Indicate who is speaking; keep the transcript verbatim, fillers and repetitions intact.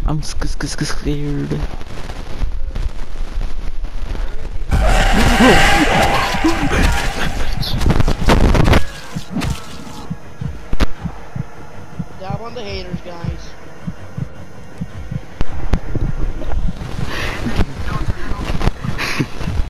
Speaker 1: I'm sc sc sc scared.
Speaker 2: Dab on the haters, guys.